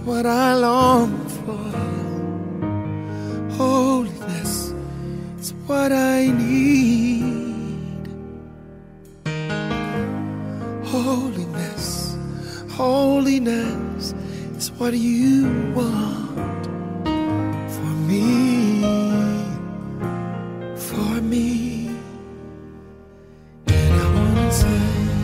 what I long for. Holiness is what I need. Holiness, holiness is what you want for me, for me. And I want to say,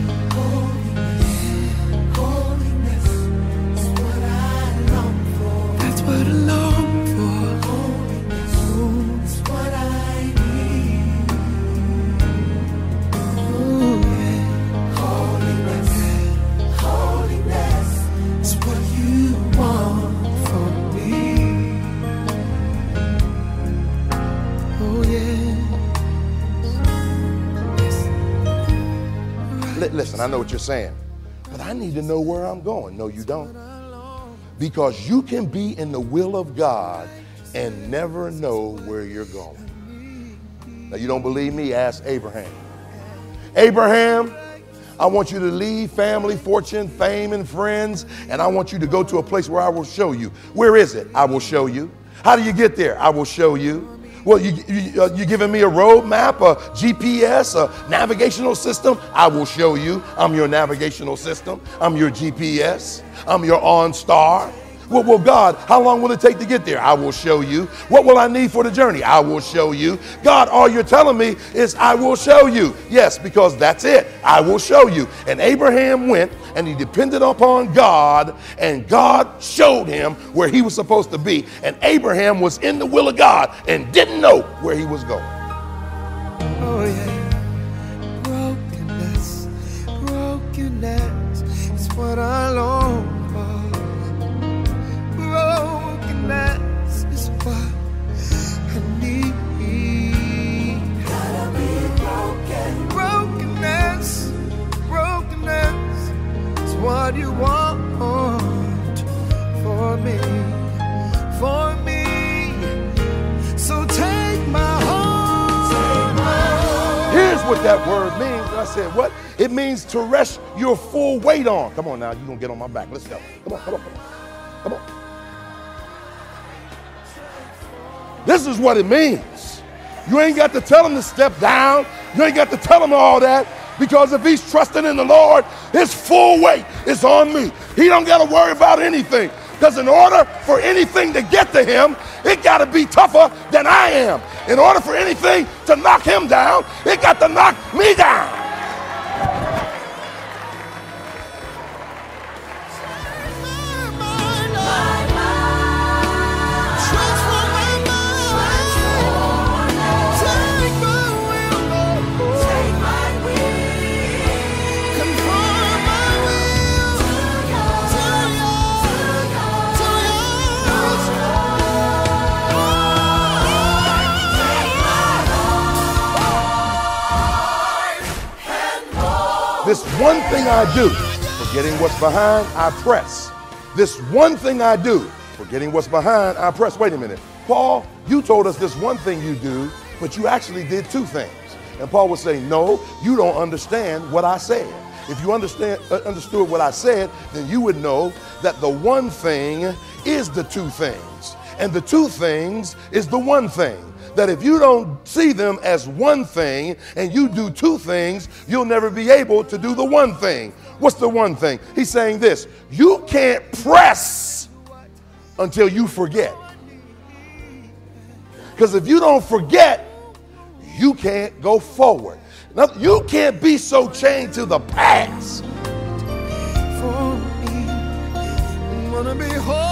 holiness is what I long for. That's what I long for. Holiness is what I need. Ooh, yeah. Holiness, holiness is what you want for me. Oh yeah. Listen, I know what you're saying, but I need to know where I'm going. No, you don't. Because you can be in the will of God and never know where you're going. Now, you don't believe me? Ask Abraham. Abraham, I want you to leave family, fortune, fame, and friends, and I want you to go to a place where I will show you. Where is it? I will show you. How do you get there? I will show you. Well, you giving me a road map, a GPS, a navigational system? I will show you. I'm your navigational system. I'm your GPS. I'm your OnStar. Well, God, how long will it take to get there? I will show you. What will I need for the journey? I will show you. God, all you're telling me is I will show you. Yes, because that's it. I will show you. And Abraham went and he depended upon God, and God showed him where he was supposed to be. And Abraham was in the will of God and didn't know where he was going. Oh yeah. Brokenness, brokenness is what I long for. Brokenness is what I need. Gotta be broken. Brokenness, brokenness is what you want for me, for me. So take my heart. Here's what that word means. I said, what? It means to rest your full weight on. Come on now, you're going to get on my back. Let's go. Come on, come on, come on. Come on. This is what it means. You ain't got to tell him to step down. You ain't got to tell him all that, because if he's trusting in the Lord, his full weight is on me. He don't got to worry about anything, because in order for anything to get to him, it got to be tougher than I am. In order for anything to knock him down, it got to knock me down. This one thing I do, forgetting what's behind, I press. This one thing I do, forgetting what's behind, I press. Wait a minute. Paul, you told us this one thing you do, but you actually did two things. And Paul would say, no, you don't understand what I said. If you understood what I said, then you would know that the one thing is the two things. And the two things is the one thing. That if you don't see them as one thing and you do two things, you'll never be able to do the one thing. What's the one thing? He's saying this: you can't press until you forget. Because if you don't forget, you can't go forward. Now, you can't be so chained to the past. For me, I wanna be whole.